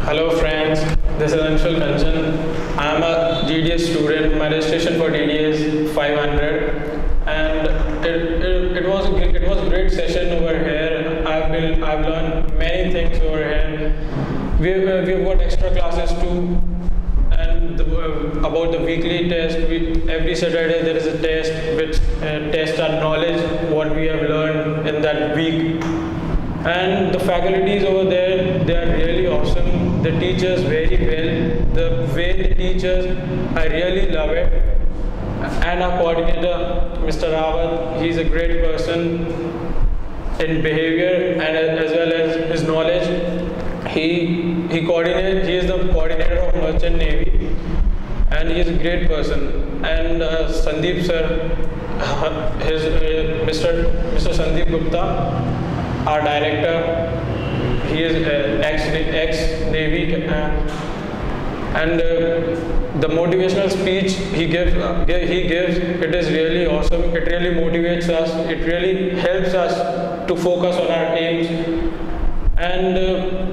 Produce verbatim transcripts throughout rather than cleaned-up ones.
Hello friends, this is Anshul Kanchan. I am a G D S student. My registration for D D S is five hundred, and it, it, it was it was a great session over here. I've been I've learned many things over here. We've uh, we've got extra classes too, and the, uh, about the weekly test. We, every Saturday there is a test which uh, tests our knowledge, what we have learned in that week. And the faculties over there, they are really awesome. They teach us very well. The way they teach us, I really love it. And our coordinator, Mister Rawat, he's a great person in behavior and as well as his knowledge. He he coordinates. He is the coordinator of Merchant Navy, and he is a great person. And uh, Sandeep sir, his uh, Mister Mister Sandeep Gupta, our director, he is uh, ex ex Navy, uh, and uh, the motivational speech he gives uh, he gives it is really awesome. It really motivates us. It really helps us to focus on our aims. And uh,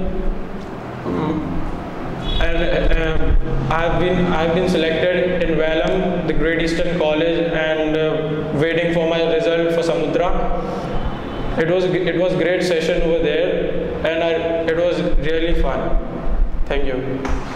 and uh, I've been I've been selected in Vallam, the Great Eastern College, and uh, waiting for my result for Samudra. It was it was great session over there, and I, it was really fun. Thank you.